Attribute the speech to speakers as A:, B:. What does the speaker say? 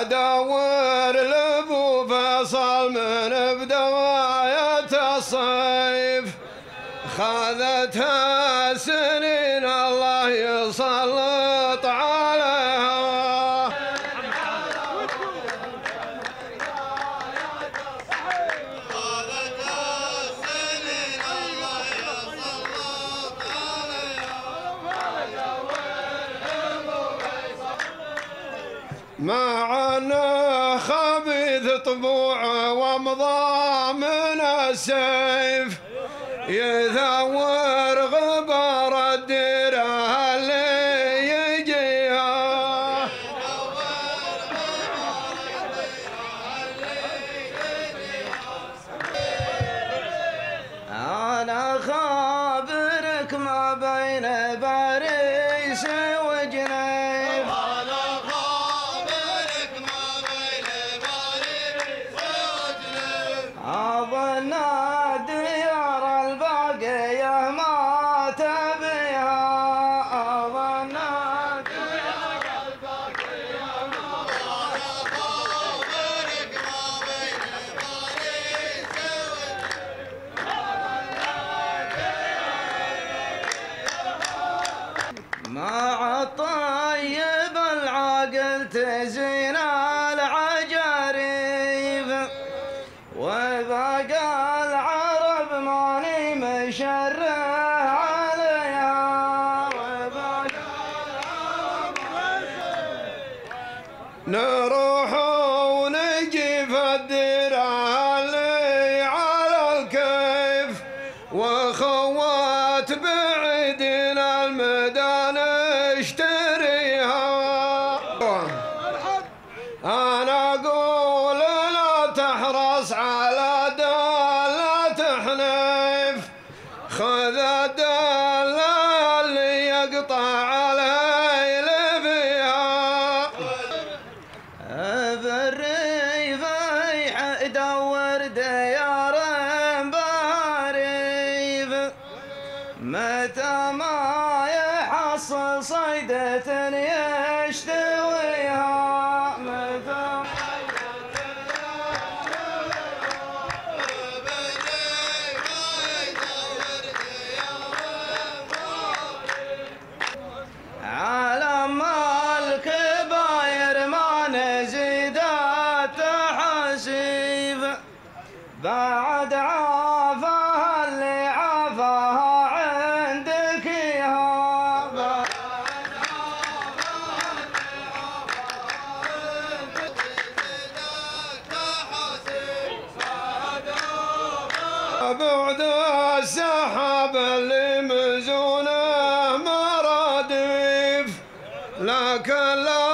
A: ادور لابو فيصل من بداية الصيف، خذتها سنين الله يسلط عليها. مع انه خبيث طبوعه ومضى من السيف، يثور غبار الديره اللي يجيها. انا خابرك ما بين باريس وجنيف، أظن ديار الباقية ما تبيها، أظن ديار الباقية ما تبيها. مع الطيب العاقل تزين العجاريف، وبقى العرب ماني مشره عليها، وبقى العرب نروح ونجي في الديره اللي على الكيف، وخوات بعيدين المدى نشتريها. انا اقول لا تحرص على دالة حنيف، خذ الدالة اللي يقطع الليل فيها. بالريف يدور ديار باريف، متى ما يحصل صيدة يشتويها. على ما الكباير ما نزيد التحاسيب، بعد عافاها اللي عافاها عندك يا بعد عافاها اللي عافاها بعد السحاب اللي مزونه مرادف، لكن لا